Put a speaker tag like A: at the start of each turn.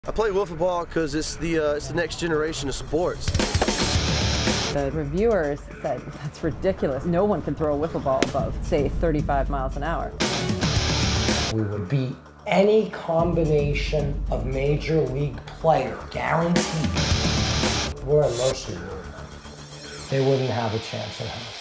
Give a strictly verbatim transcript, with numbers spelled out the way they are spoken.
A: I play wiffle ball because it's the uh, it's the next generation of sports.
B: The reviewers said, that's ridiculous. No one can throw a wiffle ball above, say, thirty-five miles an hour.
C: We would beat any combination of major league player, guaranteed. We're a mercy rule. They wouldn't have a chance at home.